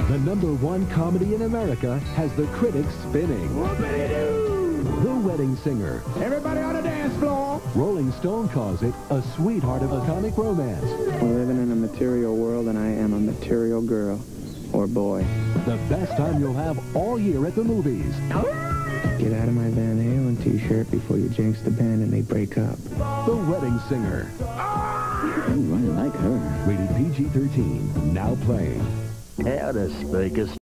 The #1 comedy in America has the critics spinning. The Wedding Singer. Everybody on the dance floor. Rolling Stone calls it a sweetheart of a comic romance. We're living in a material world, and I am a material girl. Or boy. The best time you'll have all year at the movies. Get out of my Van Halen t-shirt before you jinx the band and they break up. The Wedding Singer. Ooh, I like her. Rated PG-13. Now playing. How to speak a